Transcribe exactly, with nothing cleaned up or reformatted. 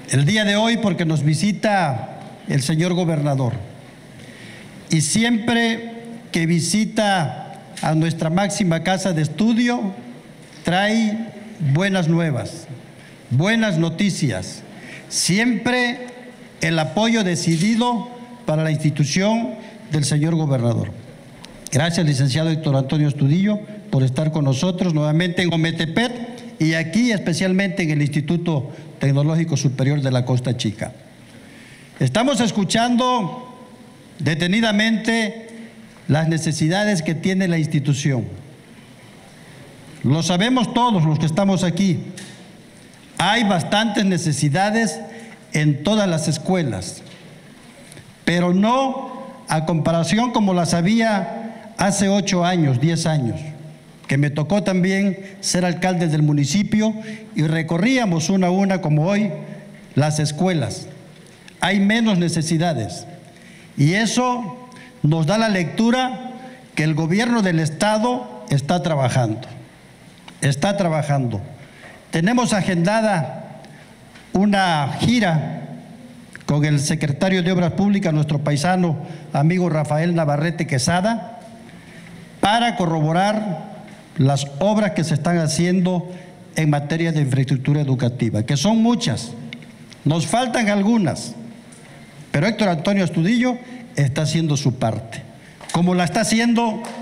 El día de hoy porque nos visita el señor gobernador. Y siempre que visita a nuestra máxima casa de estudio, trae buenas nuevas, buenas noticias. Siempre el apoyo decidido para la institución del señor gobernador. Gracias, licenciado Héctor Antonio Astudillo, por estar con nosotros nuevamente en Ometepec y aquí especialmente en el Instituto Tecnológico Superior de la Costa Chica. Estamos escuchando detenidamente las necesidades que tiene la institución. Lo sabemos todos los que estamos aquí. Hay bastantes necesidades en todas las escuelas, pero no a comparación como las había hace ocho años, diez años, que me tocó también ser alcalde del municipio y recorríamos una a una como hoy las escuelas. Hay menos necesidades y eso nos da la lectura que el gobierno del Estado está trabajando, está trabajando. Tenemos agendada una gira con el secretario de Obras Públicas, nuestro paisano amigo Rafael Navarrete Quesada, para corroborar las obras que se están haciendo en materia de infraestructura educativa, que son muchas, nos faltan algunas, pero Héctor Antonio Astudillo está haciendo su parte, como la está haciendo